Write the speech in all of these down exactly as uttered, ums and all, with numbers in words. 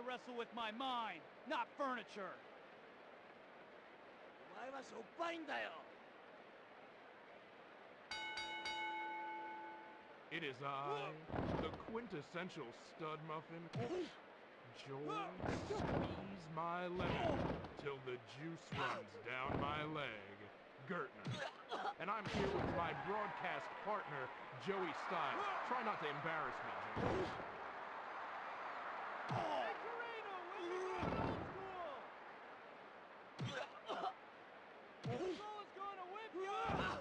wrestle with my mind, not furniture. お前はしょっぱいんだよ。 It is I, the quintessential stud muffin. Joel, squeeze my lemon till the juice runs down my leg. Gertner. And I'm here with my broadcast partner, Joey Styles. Try not to embarrass me, Joey. Hey, Carino, when you going old school? Someone's gonna whip you!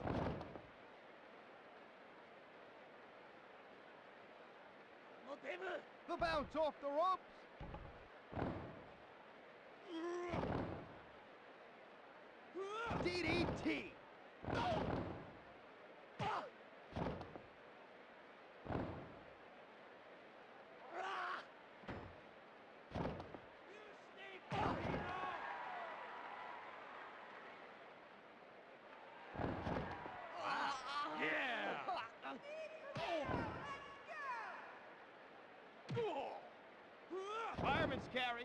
The bounce off the ropes. D D T. Yeah! Fireman's carry.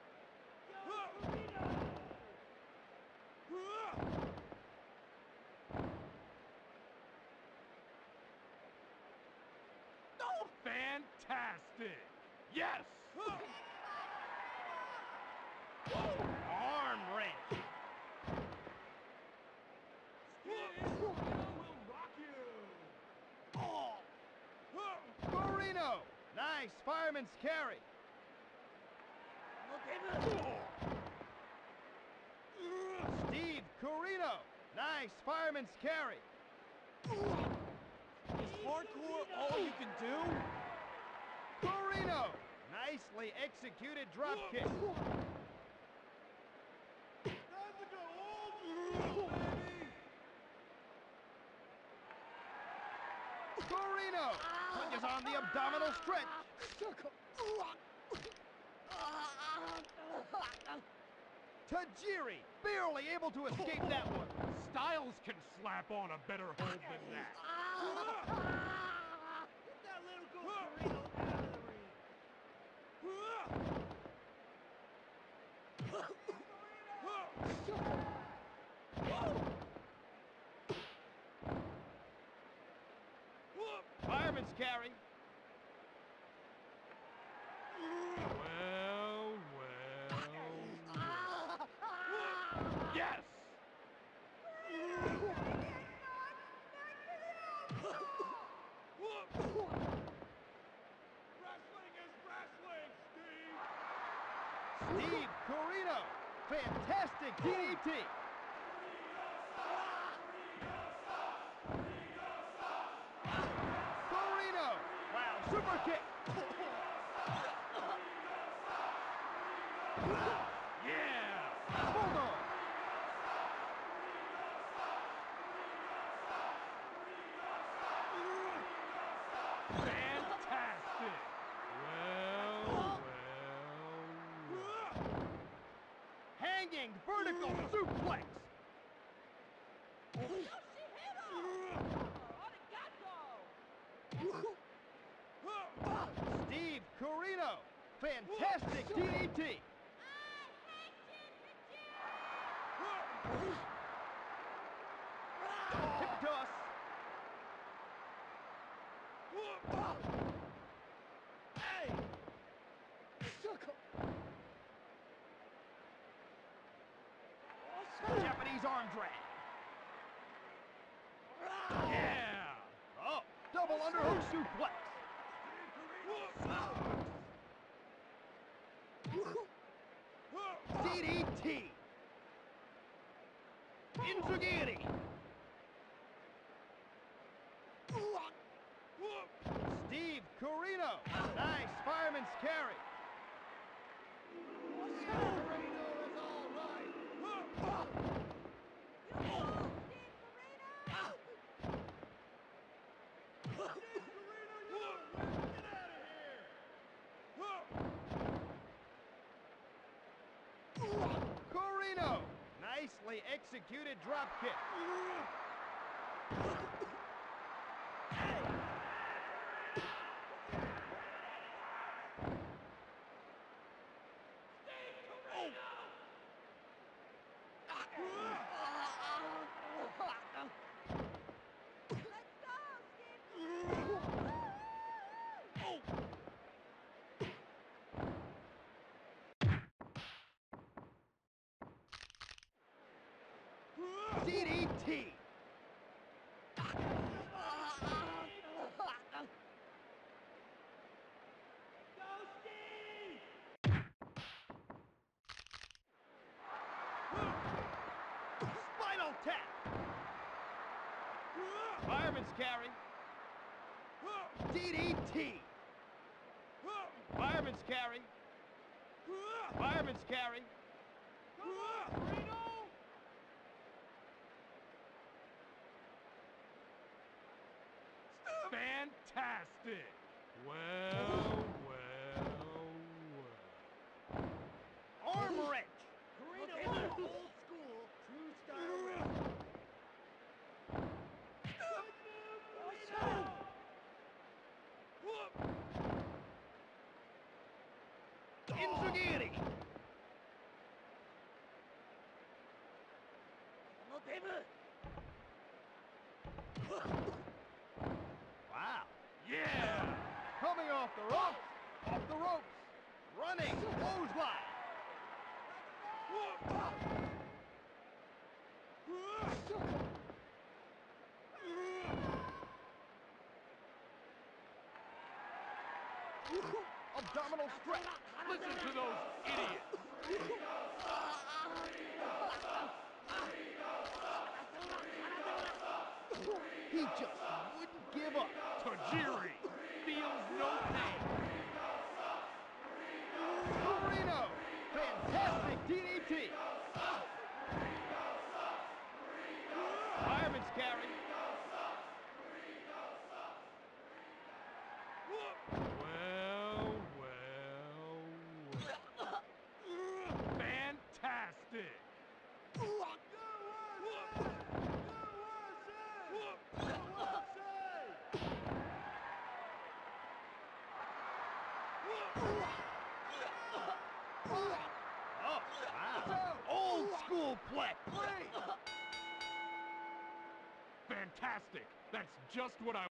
Oh, fantastic! Yes! Arm wrench. will rock you! Corino. Nice fireman's carry. Steve Corino. Nice fireman's carry. Is hardcore all you can do? Corino. Nicely executed drop kick. Time to go old school, baby! Corino. Punches on the abdominal stretch. Tajiri barely able to escape that one. Styles can slap on a better hold than that. Get that little Corino out of the ring. Fireman's carry. Well, well, well. Yes! Wrestling is wrestling, Steve! Steve Corino. Fantastic D D T. Corino. Wow, super kick. Yeah! Bulldog. Fantastic! Well, well. Hanging vertical suplex. Steve Corino. Fantastic D D T. Hip toss. Hey! Japanese arm drag. Yeah! Oh, double underhook suplex. D D T. Inzagiri. Steve Corino. Nice fireman's carry. Corino is all right. Corino. Nicely executed drop kick. T. Spinal tap. Fireman's carry. D D T. Fireman's carry. Fireman's carry. Fantastic! Well, well, well. Arm wrench. Carino, old school, true style wrestling. Inzagiri. No, David. Wow. Yeah! Coming off the ropes. Off the ropes. Running. Clothesline. Abdominal stretch. Listen to those idiots! He just wouldn't give up. Tajiri feels no pain. Carino. Fantastic D D T. Fireman's carry. Well, well, well. Fantastic! Oh, wow. Old school play. Fantastic! That's just what I